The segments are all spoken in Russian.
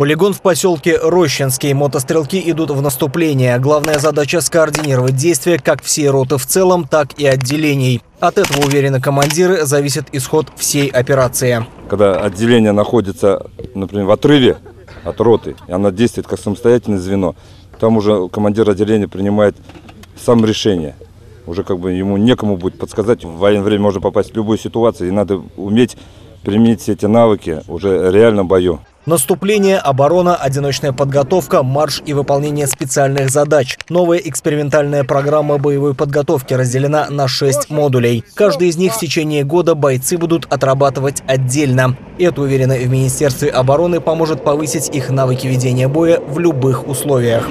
Полигон в поселке Рощинский. Мотострелки идут в наступление. Главная задача – скоординировать действия как всей роты в целом, так и отделений. От этого, уверены командиры, зависит исход всей операции. Когда отделение находится, например, в отрыве от роты, и она действует как самостоятельное звено, там уже командир отделения принимает сам решение. Уже ему некому будет подсказать. В военное время можно попасть в любую ситуацию, и надо уметь применить все эти навыки уже в реальном бою. Наступление, оборона, одиночная подготовка, марш и выполнение специальных задач. Новая экспериментальная программа боевой подготовки разделена на 6 модулей. Каждый из них в течение года бойцы будут отрабатывать отдельно. Это, уверены в Министерстве обороны, поможет повысить их навыки ведения боя в любых условиях.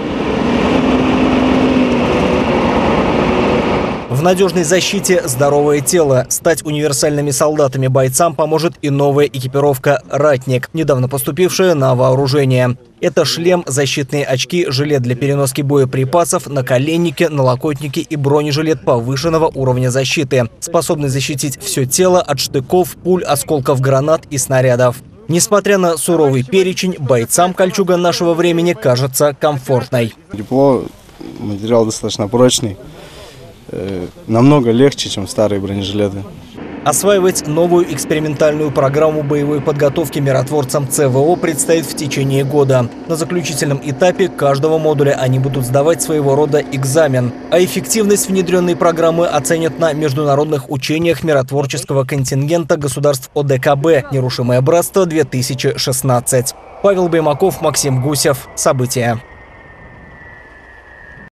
В надежной защите здоровое тело. Стать универсальными солдатами бойцам поможет и новая экипировка «Ратник», недавно поступившая на вооружение. Это шлем, защитные очки, жилет для переноски боеприпасов, наколенники, налокотники и бронежилет повышенного уровня защиты, способный защитить все тело от штыков, пуль, осколков гранат и снарядов. Несмотря на суровый перечень, бойцам кольчуга нашего времени кажется комфортной. Тепло, материал достаточно прочный. Намного легче, чем старые бронежилеты. Осваивать новую экспериментальную программу боевой подготовки миротворцам ЦВО предстоит в течение года. На заключительном этапе каждого модуля они будут сдавать своего рода экзамен. А эффективность внедренной программы оценят на международных учениях миротворческого контингента государств ОДКБ «Нерушимое братство-2016». Павел Баймаков, Максим Гусев. События.